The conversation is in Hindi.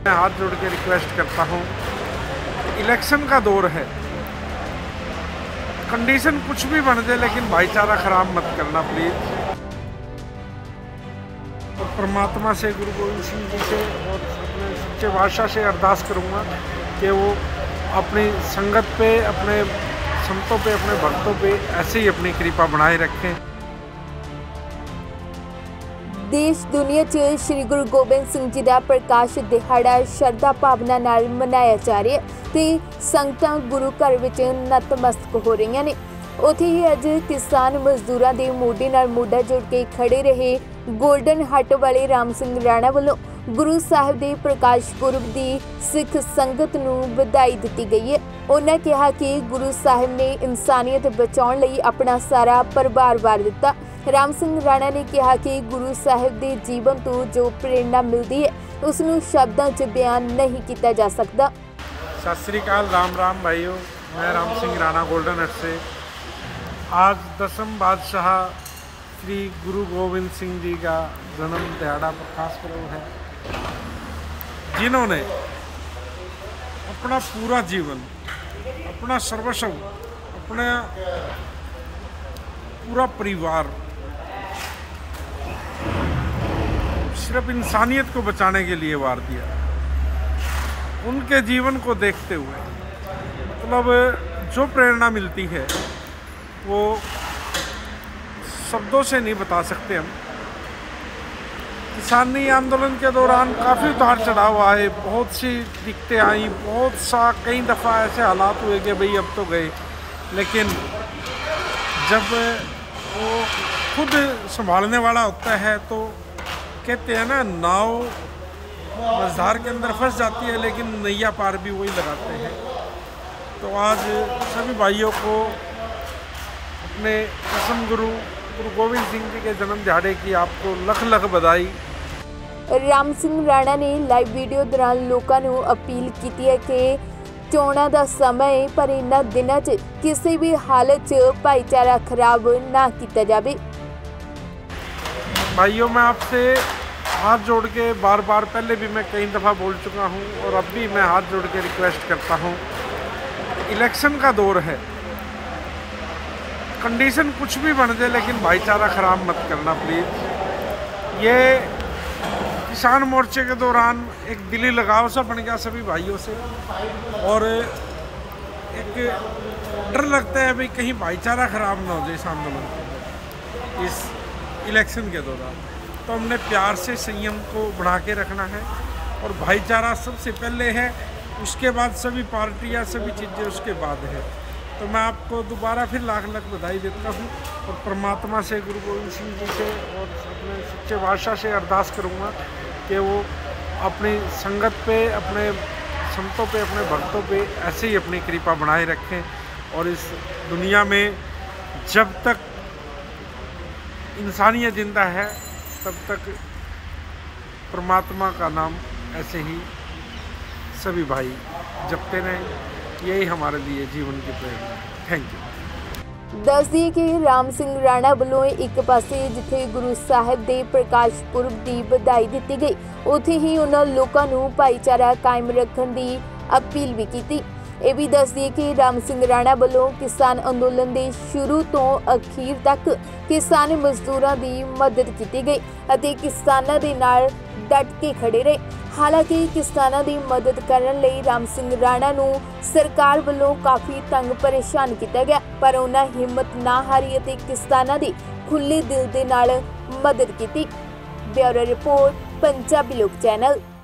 मैं हाथ जोड़ के रिक्वेस्ट करता हूँ, इलेक्शन का दौर है, कंडीशन कुछ भी बन जाए लेकिन भाईचारा खराब मत करना प्लीज़। और परमात्मा से, गुरु गोविंद सिंह जी से और अपने सच्चे बादशाह से अरदास करूँगा कि वो अपनी संगत पे, अपने संतों पे, अपने भक्तों पे ऐसे ही अपनी कृपा बनाए रखें। देश दुनिया च श्री गुरु गोबिंद सिंह जी का प्रकाश दिहाड़ा श्रद्धा भावना नाल मनाया जा रहा है ते संगतां गुरु घर विच नतमस्तक हो रही ने। उत्थे ही अज किसान मजदूरां दे मोढे नाल मोढा जोड़ के खड़े रहे गोल्डन हट वाले राम सिंह राणा वालों गुरु साहिब दे प्रकाश पुरब दी सिख संगत नूं बधाई दित्ती गई है। उन्होंने कहा कि गुरु साहिब ने इंसानियत बचाउण लई अपना सारा परिवार वार दिता। राम सिंह राणा ने कहा कि गुरु साहिब के जीवन तो जो प्रेरणा मिलती है उसनूं शब्दों च बयान नहीं किया जा सकता। सत श्री अकाल, राम राम भाइयों, मैं राम सिंह राणा गोल्डन हट से। आज 10वें बादशाह श्री गुरु गोविंद सिंह जी का जन्म दिहाड़ा प्रकाश पर्व है, जिन्होंने अपना पूरा जीवन, अपना सर्वस्व, अपना पूरा परिवार सिर्फ इंसानियत को बचाने के लिए वार दिया। उनके जीवन को देखते हुए मतलब जो प्रेरणा मिलती है वो शब्दों से नहीं बता सकते हम। किसानी आंदोलन के दौरान काफ़ी उतार चढ़ाव आए, बहुत सी दिक्कतें आई, कई दफ़ा ऐसे हालात हुए कि भाई अब तो गए, लेकिन जब वो खुद संभालने वाला होता है तो कहते हैं ना, नाव मझधार के अंदर फंस जाती है लेकिन नैया पार भी वही लगाते हैं। तो आज सभी भाइयों को अपने कसम गुरु गोविंद सिंह जी के जन्म दिहाड़े की आपको लख लख बधाई। राम सिंह राणा ने लाइव वीडियो दौरान लोगों को अपील की है कि चोणां दा समय है पर इन्हां दिनां च किसी भी हालत च भाईचारा खराब ना किया जाए। भाइयों, मैं आपसे हाथ जोड़ के बार बार पहले भी मैं कई दफ़ा बोल चुका हूँ और अब भी मैं हाथ जोड़ के रिक्वेस्ट करता हूँ, इलेक्शन का दौर है, कंडीशन कुछ भी बन जाए लेकिन भाईचारा खराब मत करना प्लीज़। ये किसान मोर्चे के दौरान एक दिली लगाव सा बन गया सभी भाइयों से और एक डर लगता है भाई कहीं भाईचारा खराब ना हो जाए इस आंदोलन के, इस इलेक्शन के दौरान। तो हमने प्यार से संयम को बढ़ा के रखना है और भाईचारा सबसे पहले है, उसके बाद सभी पार्टियां, सभी चीज़ें उसके बाद है। तो मैं आपको दोबारा फिर लाख लाख बधाई देता हूँ और परमात्मा से, गुरु गोविंद सिंह जी से और अपने सच्चे बादशाह से अरदास करूँगा कि वो अपनी संगत पे, अपने संतों पे, अपने भक्तों पे ऐसे ही अपनी कृपा बनाए रखें और इस दुनिया में जब तक इंसानियत जिंदा है तब तक परमात्मा का नाम ऐसे ही सभी भाई जपते रहें। यही हमारे लिए जीवन की प्रेरणा है। Thank you. दस दिए कि राम सिंह राणा वालों एक पासे जिथे गुरु साहिब के प्रकाश पुरब की बधाई दी गई, उत्थे ही उन्होंने लोगों को भाईचारा कायम रखने की अपील भी की। यह भी दस दिए कि राम सिंह राणा वालों किसान अंदोलन के शुरू तो अखीर तक किसान मजदूरों की मदद की गई और किसानों के नाल डट के खड़े रहे। हालांकि किसानों की मदद करने लई राम सिंह राणा नूं सरकार वालों काफ़ी तंग परेशान किया गया, पर उन्होंने हिम्मत ना हारी और किसानों की खुले दिल के नाल मदद की। ब्यूरो रिपोर्ट, पंजाबी लोक चैनल।